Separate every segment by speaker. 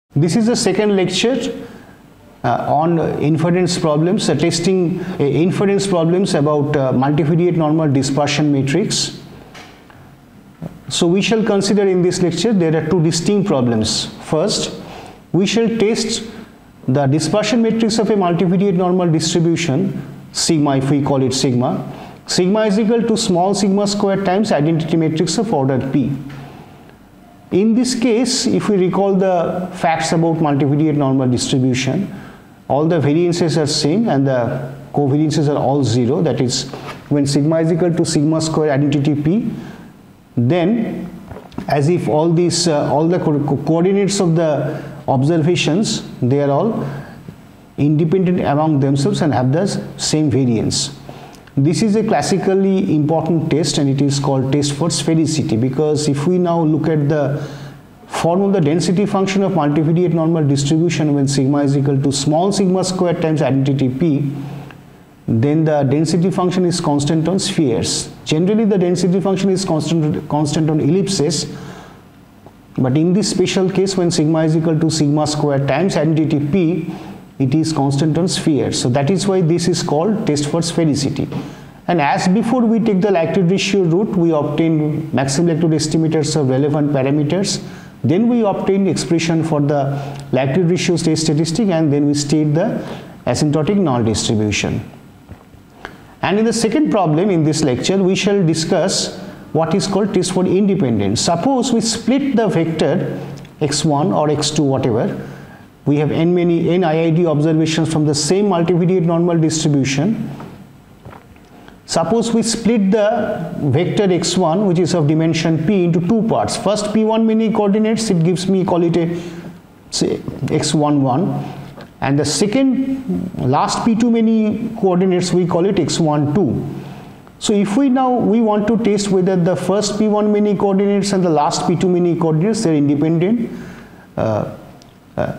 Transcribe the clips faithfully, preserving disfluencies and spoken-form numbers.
Speaker 1: This is the second lecture uh, on inference problems, uh, testing uh, inference problems about uh, multivariate normal dispersion matrix. So we shall consider in this lecture there are two distinct problems. First, we shall test the dispersion matrix of a multivariate normal distribution, sigma if we call it sigma. Sigma is equal to small sigma square times identity matrix of order P. In this case, if we recall the facts about multivariate normal distribution, all the variances are same and the covariances are all zero. That is, when sigma is equal to sigma square identity P, then as if all these uh, all the co coordinates of the observations, they are all independent among themselves and have the same variance. This is a classically important test and it is called test for sphericity, because if we now look at the form of the density function of multivariate normal distribution when sigma is equal to small sigma square times identity P, then the density function is constant on spheres. Generally the density function is constant, constant on ellipses, but in this special case when sigma is equal to sigma square times identity P, it is constant on spheres. So that is why this is called test for sphericity. And as before we take the likelihood ratio route, we obtain maximum likelihood estimators of relevant parameters, then we obtain expression for the likelihood ratio state statistic, and then we state the asymptotic null distribution. And in the second problem in this lecture, we shall discuss what is called test for independence. Suppose we split the vector x one or x two, whatever. We have n many n I I D observations from the same multivariate normal distribution. Suppose we split the vector x one, which is of dimension p, into two parts. First p one many coordinates, it gives me, call it a say x one one, and the second last p two many coordinates, we call it x one two. So if we now we want to test whether the first p one many coordinates and the last p two many coordinates, they are independent uh, uh,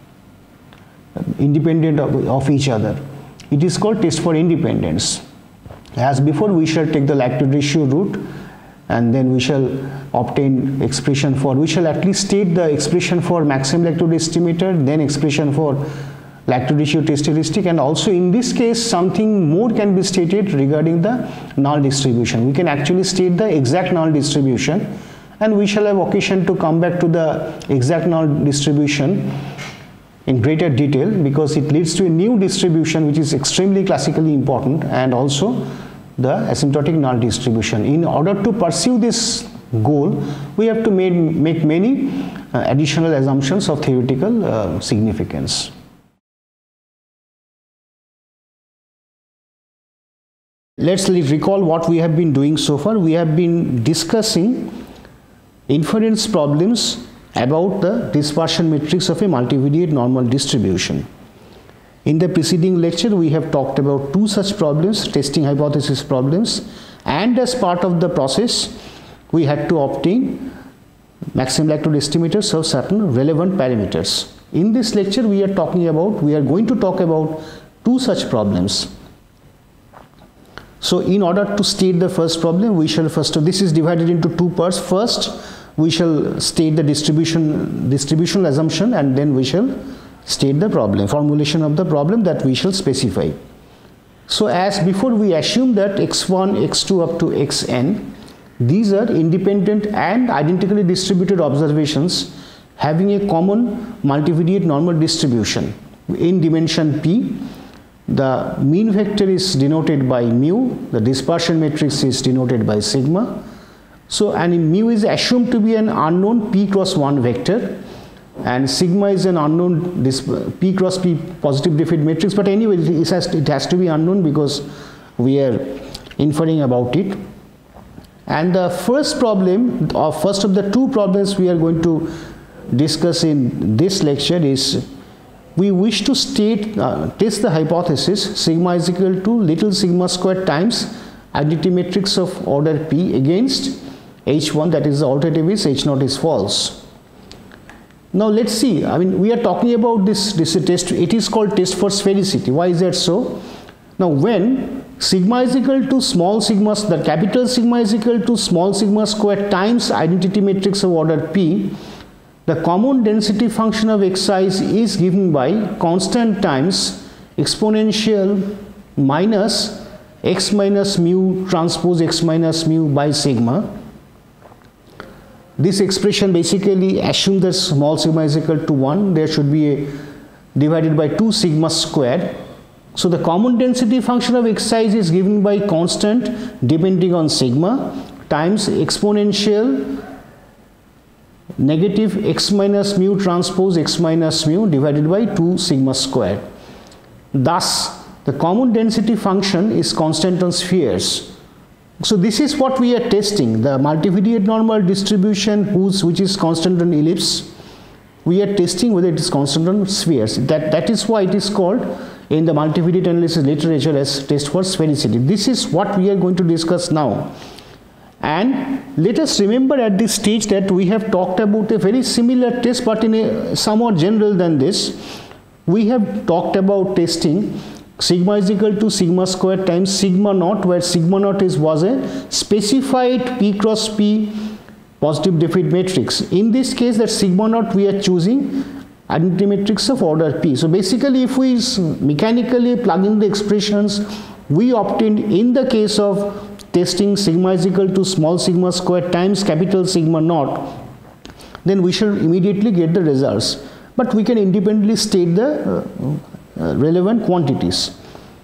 Speaker 1: independent of, of each other. It is called test for independence. As before, we shall take the likelihood ratio route and then we shall obtain expression for, we shall at least state the expression for maximum likelihood estimator, then expression for likelihood ratio test statistic, and also in this case something more can be stated regarding the null distribution. We can actually state the exact null distribution, and we shall have occasion to come back to the exact null distribution in greater detail, because it leads to a new distribution which is extremely classically important, and also the asymptotic null distribution. In order to pursue this goal, we have to make, make many uh, additional assumptions of theoretical uh, significance. Let's recall what we have been doing so far. We have been discussing inference problems about the dispersion matrix of a multivariate normal distribution. In the preceding lecture, we have talked about two such problems, testing hypothesis problems, and as part of the process, we had to obtain maximum likelihood estimators of certain relevant parameters. In this lecture, we are talking about, we are going to talk about two such problems. So in order to state the first problem, we shall first, this is divided into two parts. First, we shall state the distribution, distributional assumption, and then we shall state the problem, formulation of the problem that we shall specify. So as before, we assume that x one, x two up to xn, these are independent and identically distributed observations having a common multivariate normal distribution in dimension p. The mean vector is denoted by mu, the dispersion matrix is denoted by sigma. So, and mu is assumed to be an unknown p cross one vector, and sigma is an unknown this p cross p positive definite matrix, but anyway it has, it has to be unknown because we are inferring about it. And the first problem, or first of the two problems we are going to discuss in this lecture is, we wish to state, uh, test the hypothesis sigma is equal to little sigma squared times identity matrix of order p against h one, that is the alternative is h naught is false. Now let's see, I mean we are talking about this, this test, it is called test for sphericity. Why is that so? Now when sigma is equal to small sigma, the capital sigma is equal to small sigma squared times identity matrix of order p, the common density function of xi is given by constant times exponential minus x minus mu transpose x minus mu by sigma. This expression basically assumes that small sigma is equal to one. There should be a divided by two sigma squared. So the common density function of xi is given by constant depending on sigma times exponential negative x minus mu transpose x minus mu divided by two sigma squared. Thus the common density function is constant on spheres. So this is what we are testing, the multivariate normal distribution whose which is constant on ellipse. We are testing whether it is constant on spheres. That that is why it is called in the multivariate analysis literature as test for sphericity. This is what we are going to discuss now. And let us remember at this stage that we have talked about a very similar test, but in a somewhat general than this. We have talked about testing sigma is equal to sigma square times sigma naught, where sigma naught is was a specified P cross P positive definite matrix. In this case, that sigma naught we are choosing identity matrix of order P. So basically, if we mechanically plug in the expressions we obtained in the case of testing sigma is equal to small sigma square times capital sigma naught, then we should immediately get the results. But we can independently state the uh, uh, relevant quantities.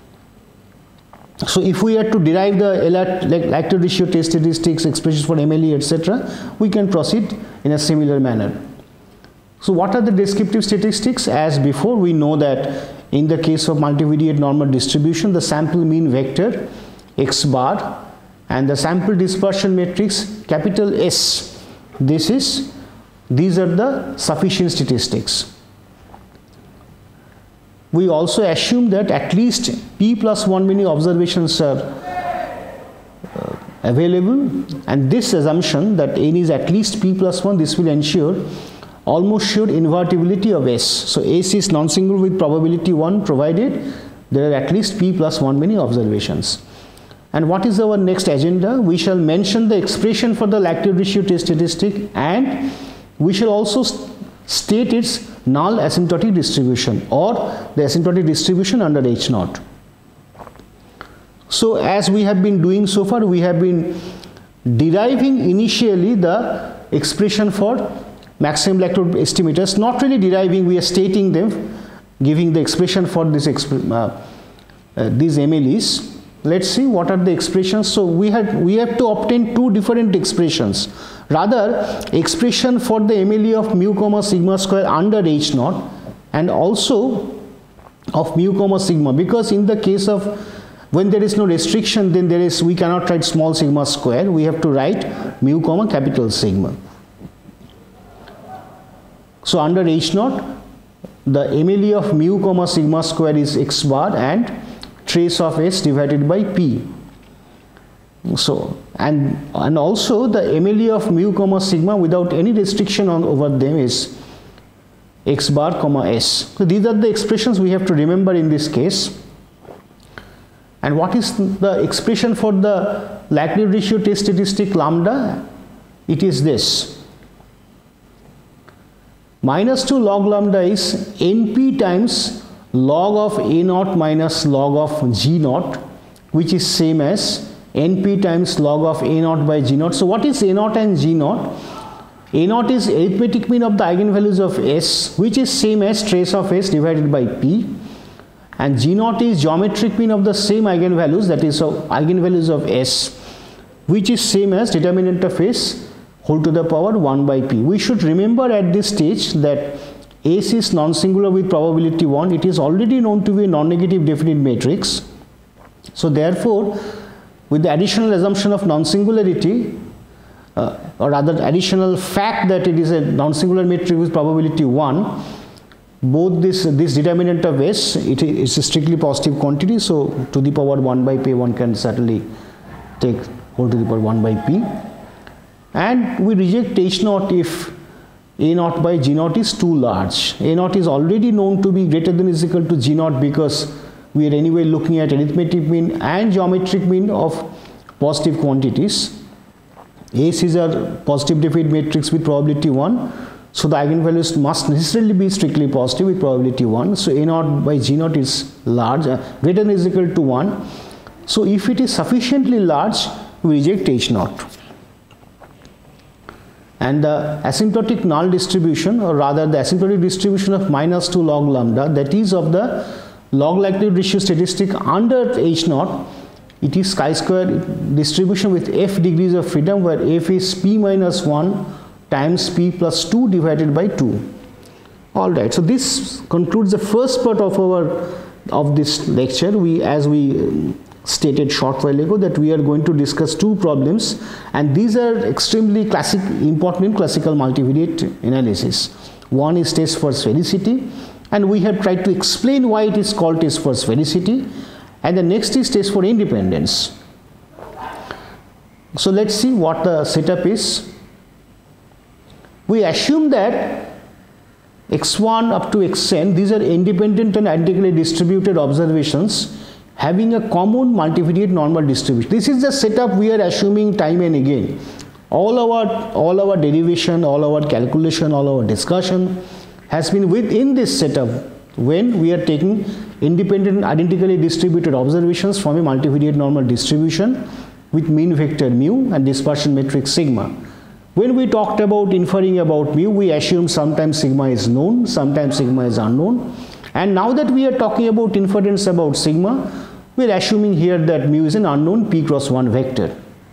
Speaker 1: So if we are to derive the Lactate ratio test statistics, expressions for M L E, et cetera, we can proceed in a similar manner. So what are the descriptive statistics? As before, we know that in the case of multivariate normal distribution, the sample mean vector x bar and the sample dispersion matrix capital S. This is these are the sufficient statistics. We also assume that at least p plus one many observations are uh, available, and this assumption that n is at least p plus one, this will ensure almost sure invertibility of S. So S is non-singular with probability one provided there are at least p plus one many observations. And what is our next agenda? We shall mention the expression for the Lactate ratio test statistic, and we shall also st state its null asymptotic distribution or the asymptotic distribution under H naught. So as we have been doing so far, we have been deriving initially the expression for maximum lactate estimators, not really deriving, we are stating them, giving the expression for this exp uh, uh, these M L Es. Let's see what are the expressions. So we had we have to obtain two different expressions. Rather, expression for the M L E of mu comma sigma square under H naught and also of mu comma sigma, because in the case of when there is no restriction, then there is we cannot write small sigma square, we have to write mu comma capital sigma. So under H naught, the M L E of mu comma sigma square is x bar and trace of S divided by P. So and and also the M L E of mu comma sigma without any restriction on over them is x bar comma S. So these are the expressions we have to remember in this case. And what is the expression for the Lactate ratio test statistic lambda? It is this. Minus two log lambda is N P times log of A naught minus log of G naught, which is same as N P times log of A naught by G naught. So what is A naught and G naught? A naught is arithmetic mean of the eigenvalues of S, which is same as trace of S divided by P, and G naught is geometric mean of the same eigenvalues, that is of eigenvalues of S, which is same as determinant of S whole to the power one by P. We should remember at this stage that S is non-singular with probability one. It is already known to be a non-negative definite matrix. So therefore, with the additional assumption of non-singularity, uh, or rather additional fact that it is a non-singular matrix with probability one, both this this determinant of S, it is a strictly positive quantity. So to the power one by P, one can certainly take whole to the power one by P. And we reject H naught if A naught by G naught is too large. A naught is already known to be greater than or equal to G naught because we are anyway looking at arithmetic mean and geometric mean of positive quantities. S is a positive definite matrix with probability one. So the eigenvalues must necessarily be strictly positive with probability one. So A naught by G naught is large, uh, greater than or equal to one. So if it is sufficiently large, we reject H naught. And the asymptotic null distribution, or rather the asymptotic distribution of minus two log lambda, that is of the log likelihood ratio statistic under H naught, it is chi-square distribution with f degrees of freedom, where f is p minus one times p plus two divided by two. All right, so this concludes the first part of our of this lecture. We, as we stated short while ago, that we are going to discuss two problems, and these are extremely classic important in classical multivariate analysis. One is test for sphericity, and we have tried to explain why it is called test for sphericity, and the next is test for independence. So let's see what the setup is. We assume that x one up to xn, these are independent and identically distributed observations having a common multivariate normal distribution. This is the setup we are assuming time and again. All our, all our derivation, all our calculation, all our discussion has been within this setup when we are taking independent and identically distributed observations from a multivariate normal distribution with mean vector mu and dispersion matrix sigma. When we talked about inferring about mu, we assumed sometimes sigma is known, sometimes sigma is unknown. And now that we are talking about inference about sigma, we are assuming here that mu is an unknown p cross one vector.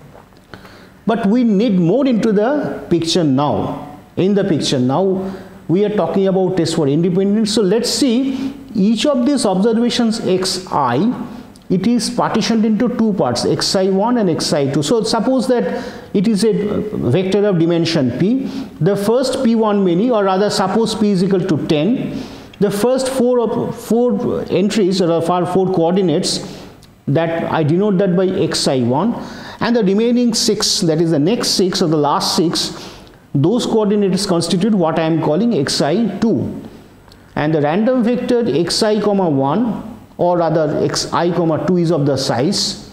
Speaker 1: But we need more into the picture now. In the picture now, we are talking about test for independence. So let's see each of these observations xi, it is partitioned into two parts, xi one and xi two. So suppose that it is a vector of dimension p. The first p one many, or rather suppose p is equal to ten. The first four of four entries, or four coordinates, that I denote that by xi one, and the remaining six, that is the next six or the last six, those coordinates constitute what I am calling xi two. And the random vector xi comma one, or rather xi comma two, is of the size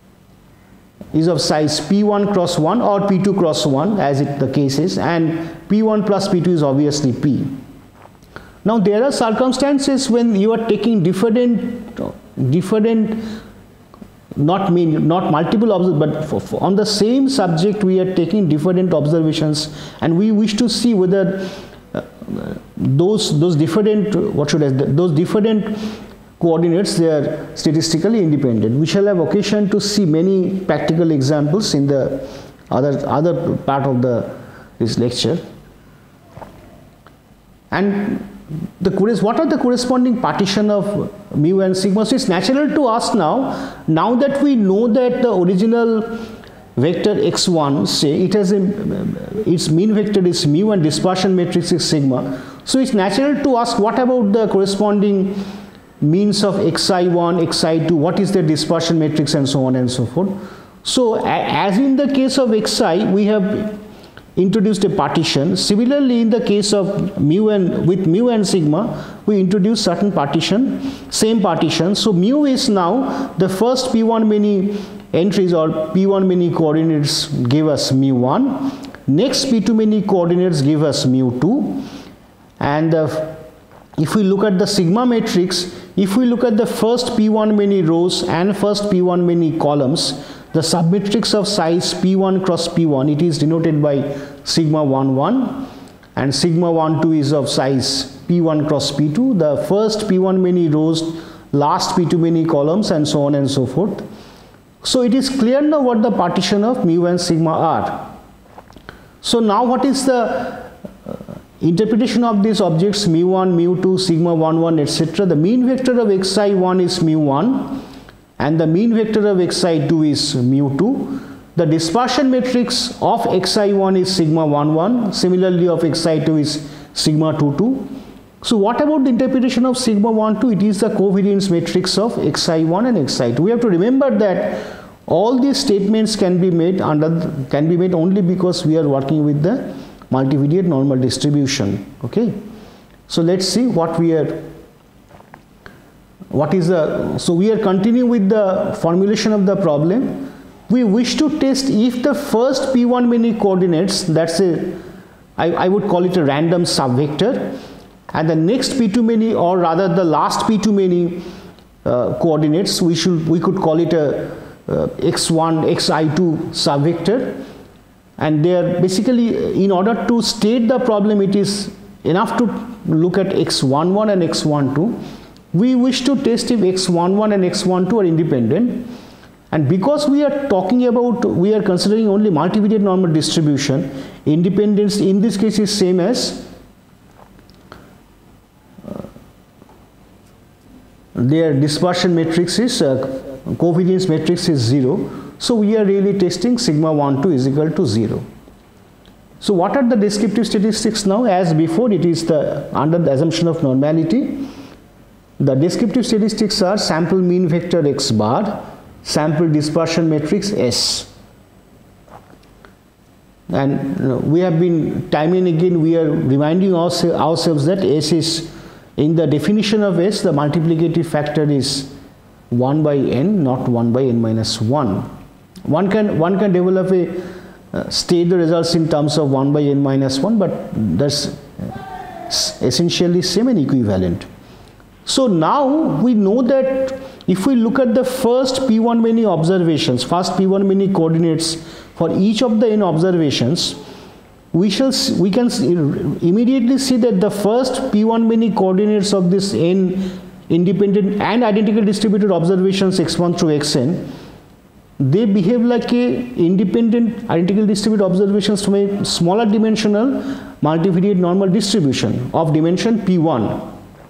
Speaker 1: is of size p one cross one or p two cross one, as it the case is, and p one plus p two is obviously p. Now there are circumstances when you are taking different different not mean not multiple observations, but for, for on the same subject we are taking different observations, and we wish to see whether uh, those those different what should I those different coordinates, they are statistically independent. We shall have occasion to see many practical examples in the other other part of the this lecture. And the what are the corresponding partition of mu and sigma? So it's natural to ask now, now that we know that the original vector x one, say it has a, its mean vector is mu and dispersion matrix is sigma. So it's natural to ask, what about the corresponding means of xi one, xi two, what is the dispersion matrix, and so on and so forth. So as in the case of xi, we have introduced a partition. Similarly, in the case of mu and with mu and sigma, we introduce certain partition, same partition. So mu is now the first p one many entries or p one many coordinates give us mu one, next p two many coordinates give us mu two, and uh, if we look at the sigma matrix, if we look at the first p one many rows and first p one many columns, the submatrix of size p one cross p one, it is denoted by sigma one one, and sigma one two is of size p one cross p two, the first p one many rows, last p two many columns, and so on and so forth. So it is clear now what the partition of mu and sigma are. So now what is the interpretation of these objects mu one, mu two, sigma one one, et cetera. The mean vector of xi one is mu one, and the mean vector of xi two is mu two. The dispersion matrix of xi one is sigma one one, similarly of xi two is sigma two two. So what about the interpretation of sigma one two? It is the covariance matrix of xi one and xi two. We have to remember that all these statements can be made under can be made only because we are working with the multivariate normal distribution. Okay, so let's see what we are what is the so we are continuing with the formulation of the problem. We wish to test if the first p one many coordinates, that's a I, I would call it a random subvector, and the next P two many, or rather the last P two many uh, coordinates, we should we could call it a uh, x one, x I two subvector. And they are basically, in order to state the problem, it is enough to look at x one one and x one two. We wish to test if x one one and x one two are independent. And because we are talking about, we are considering only multivariate normal distribution, independence in this case is same as uh, their dispersion matrix is, uh, covariance matrix is zero. So we are really testing sigma one two is equal to zero. So what are the descriptive statistics now? As before, it is the under the assumption of normality. The descriptive statistics are sample mean vector x bar, sample dispersion matrix S. And you know, we have been time and again we are reminding ourse ourselves that S is, in the definition of S, the multiplicative factor is one by n, not one by n minus one. One can one can develop a uh, state the results in terms of one by n minus one, but that's essentially same and equivalent. So now we know that if we look at the first P one many observations, first P one many coordinates for each of the n observations, we shall we can immediately see that the first P one many coordinates of this n independent and identical distributed observations x one through xn, they behave like a independent identical distributed observations from a smaller dimensional multivariate normal distribution of dimension P one.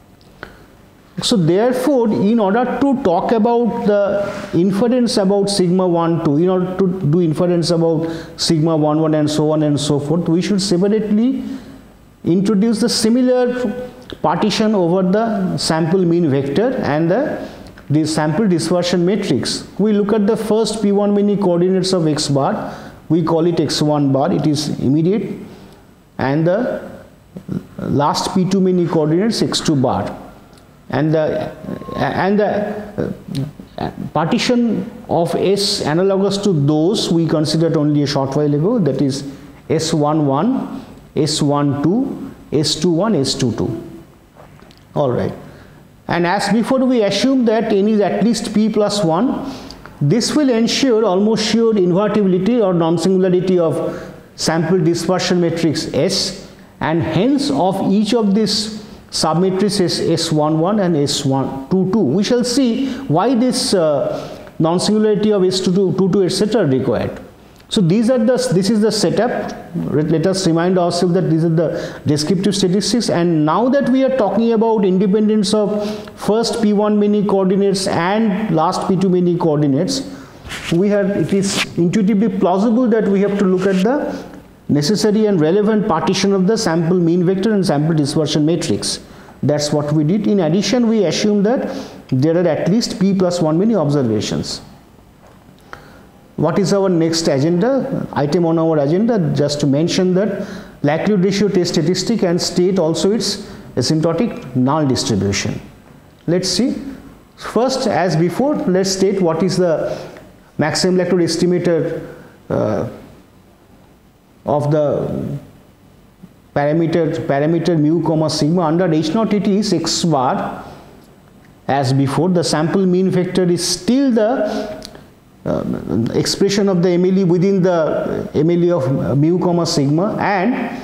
Speaker 1: So therefore, in order to talk about the inference about sigma one two, in order to do inference about sigma one one and so on and so forth, we should separately introduce the similar partition over the sample mean vector and the, the sample dispersion matrix. We look at the first P one many coordinates of x bar, we call it x one bar, it is immediate, and the last P two many coordinates x two bar. And the and the uh, partition of S analogous to those we considered only a short while ago, that is S one one, S one two, S two one, S two two. All right. And as before, we assume that n is at least p plus one. This will ensure almost sure invertibility or non-singularity of sample dispersion matrix S, and hence of each of these submatrices S one one and S one two two. We shall see why this uh, non-singularity of S two two, et cetera required. So these are the this is the setup. Let us remind ourselves that these are the descriptive statistics, and now that we are talking about independence of first P one many coordinates and last P two many coordinates, we have it is intuitively plausible that we have to look at the necessary and relevant partition of the sample mean vector and sample dispersion matrix. That's what we did. In addition, we assume that there are at least p plus one many observations. What is our next agenda item on our agenda? Just to mention that likelihood ratio test statistic and state also its asymptotic null distribution. Let's see. First, as before, let's state what is the maximum likelihood estimator uh, of the parameter parameter mu comma sigma. Under H naught it is x bar. As before, the sample mean vector is still the uh, expression of the M L E within the M L E of mu comma sigma, and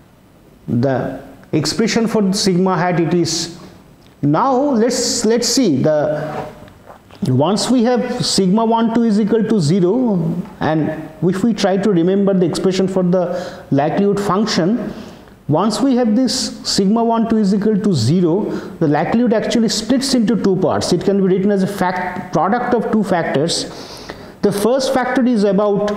Speaker 1: the expression for sigma hat it is. Now let's let's see the once we have sigma one two is equal to zero, and if we try to remember the expression for the likelihood function, once we have this sigma one two is equal to zero, the likelihood actually splits into two parts. It can be written as a fact product of two factors. The first factor is about,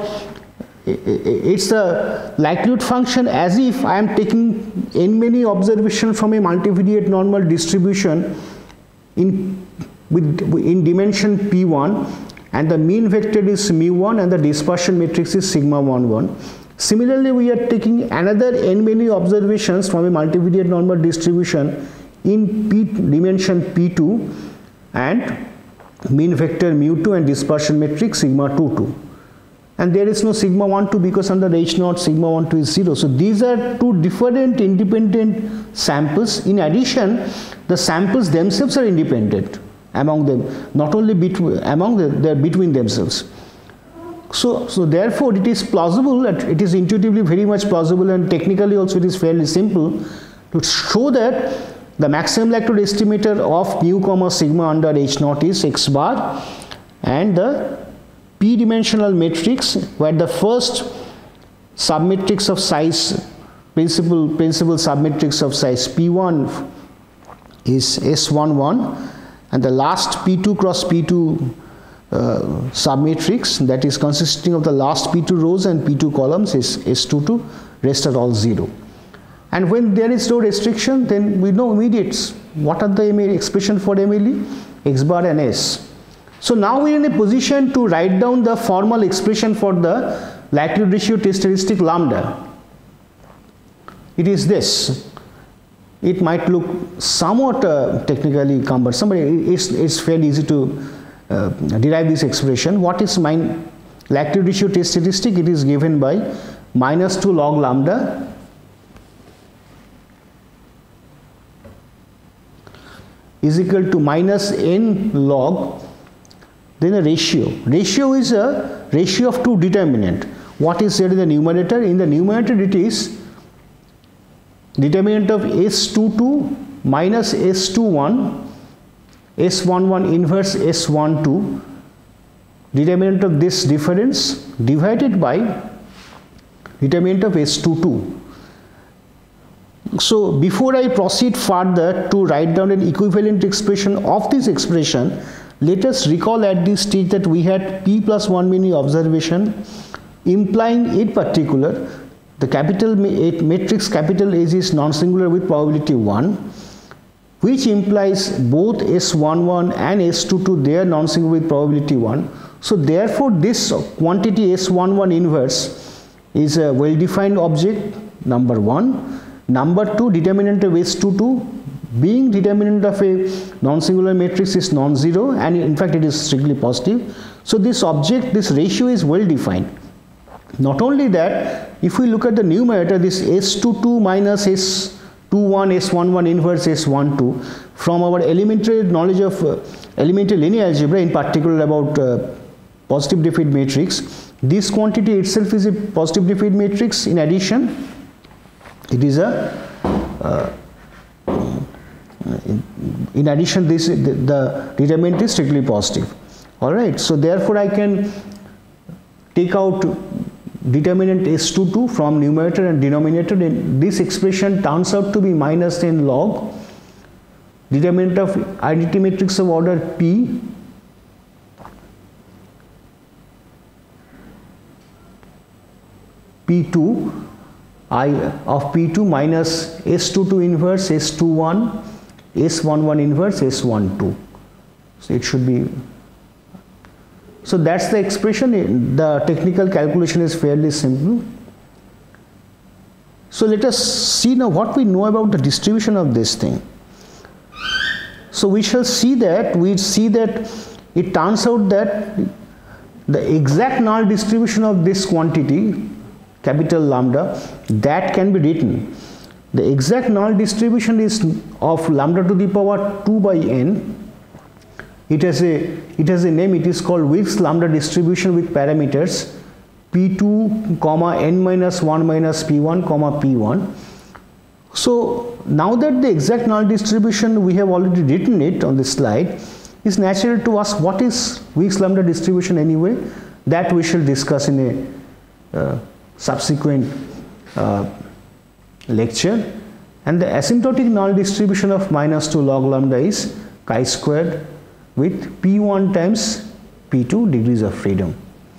Speaker 1: it's a likelihood function as if I am taking n many observations from a multivariate normal distribution in with in dimension p one, and the mean vector is mu one and the dispersion matrix is sigma one one. Similarly, we are taking another n many observations from a multivariate normal distribution in p dimension p two, and mean vector mu two and dispersion matrix sigma two two. and there is no sigma one two because under H naught sigma one two is zero. So these are two different independent samples. In addition, the samples themselves are independent among them, not only between among them, they are between themselves. So, so therefore it is plausible, it is intuitively very much plausible, and technically also it is fairly simple to show that the maximum likelihood estimator of mu comma sigma under H naught is x bar, and the p-dimensional matrix where the first submatrix of size principal principal submatrix of size p one is S one one, and the last p two cross p two uh, submatrix that is consisting of the last p two rows and p two columns is S two two, rest are all zero. And when there is no restriction, then we know immediates. What are the M L E expression for M L E? X bar and S. So now we are in a position to write down the formal expression for the likelihood ratio test statistic lambda. It is this. It might look somewhat uh, technically cumbersome, but it's, it's fairly easy to uh, derive this expression. What is my likelihood ratio test statistic? It is given by minus two log lambda is equal to minus n log, then a ratio. Ratio is a ratio of two determinant. What is there in the numerator? In the numerator it is determinant of S two two minus S two one, S one one inverse S one two, determinant of this difference divided by determinant of S two two. So before I proceed further to write down an equivalent expression of this expression, let us recall at this stage that we had p plus one many observation implying in particular the capital matrix capital H is non-singular with probability one, which implies both S one one and S two two they are non-singular with probability one. So therefore this quantity S one one inverse is a well-defined object, number one. Number two, determinant of S two two being determinant of a non-singular matrix is non-zero, and in fact it is strictly positive. So this object, this ratio is well defined. Not only that, if we look at the numerator, this S two two minus S two one, S one one inverse S one two, from our elementary knowledge of uh, elementary linear algebra, in particular about uh, positive definite matrix, this quantity itself is a positive definite matrix. In addition, it is a uh, in, in addition this the, the determinant is strictly positive. All right, so therefore I can take out determinant S two two from numerator and denominator, and this expression turns out to be minus n log determinant of identity matrix of order P P two I of P two minus S two two inverse S two one, S one one inverse S one two. So it should be, so that's the expression. The technical calculation is fairly simple. So let us see now what we know about the distribution of this thing. So we shall see that, we see that it turns out that the exact null distribution of this quantity capital lambda, that can be written. The exact null distribution is of lambda to the power two by n. It has a it has a name. It is called Wilks lambda distribution with parameters p two comma n minus one minus p one comma p one. So now that the exact null distribution, we have already written it on this slide, is natural to ask what is Wilks lambda distribution anyway. That we shall discuss in a uh, subsequent uh, lecture. And the asymptotic null distribution of minus two log lambda is chi squared with p one times p two degrees of freedom.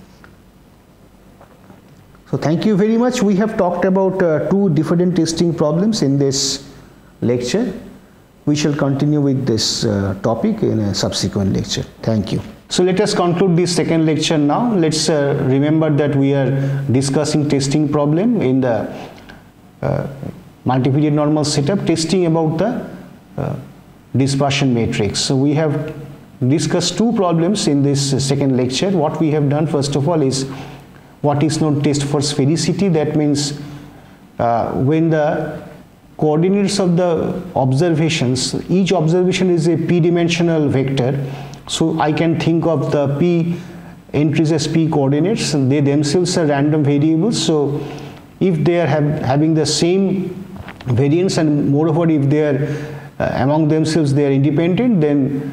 Speaker 1: So thank you very much. We have talked about uh, two different testing problems in this lecture. We shall continue with this uh, topic in a subsequent lecture. Thank you. So let us conclude this second lecture now. Let's uh, remember that we are discussing testing problem in the uh, multivariate normal setup, testing about the uh, dispersion matrix. So we have discussed two problems in this uh, second lecture. What we have done first of all is what is known test for sphericity. That means uh, when the coordinates of the observations, each observation is a p-dimensional vector, so I can think of the p entries as p coordinates, and they themselves are random variables. So if they are have, having the same variance, and moreover if they are uh, among themselves they are independent, then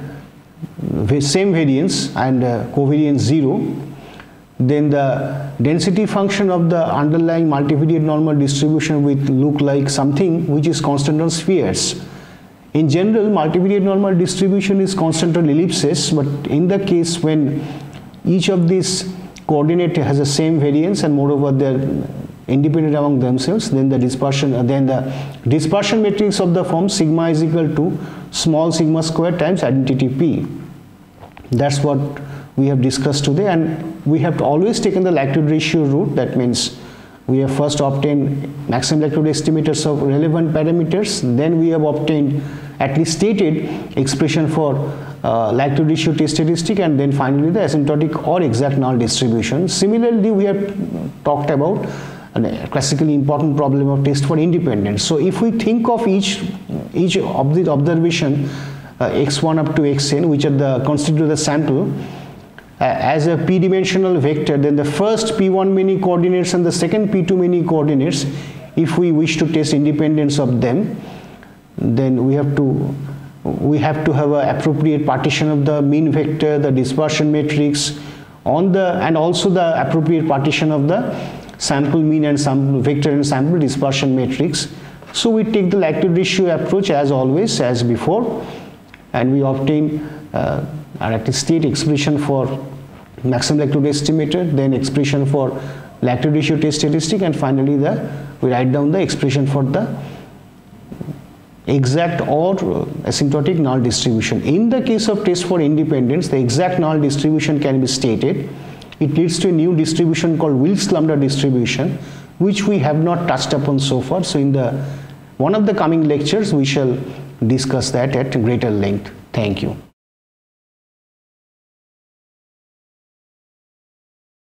Speaker 1: same variance and uh, covariance zero, then the density function of the underlying multivariate normal distribution will look like something which is constant on spheres. In general, multivariate normal distribution is constant on ellipses, but in the case when each of these coordinate has the same variance and moreover they are independent among themselves, then the dispersion uh, then the dispersion matrix of the form sigma is equal to small sigma square times identity p. That's what we have discussed today, and we have always taken the likelihood ratio route. That means we have first obtained maximum likelihood estimators of relevant parameters, then we have obtained at least stated expression for uh, likelihood ratio test statistic, and then finally the asymptotic or exact null distribution. Similarly, we have talked about a classically important problem of test for independence. So if we think of each each of the observation uh, x one up to xn, which are the constitute the sample, uh, as a p-dimensional vector, then the first p one many coordinates and the second p two many coordinates, if we wish to test independence of them, then we have to we have to have an appropriate partition of the mean vector, the dispersion matrix on the, and also the appropriate partition of the sample mean and sample vector and sample dispersion matrix. So we take the likelihood ratio approach as always, as before, and we obtain uh, or at least state expression for maximum likelihood estimator, then expression for likelihood ratio test statistic, and finally the we write down the expression for the exact or asymptotic null distribution. In the case of test for independence, the exact null distribution can be stated. It leads to a new distribution called Wilks lambda distribution, which we have not touched upon so far. So in the one of the coming lectures we shall discuss that at greater length. Thank you.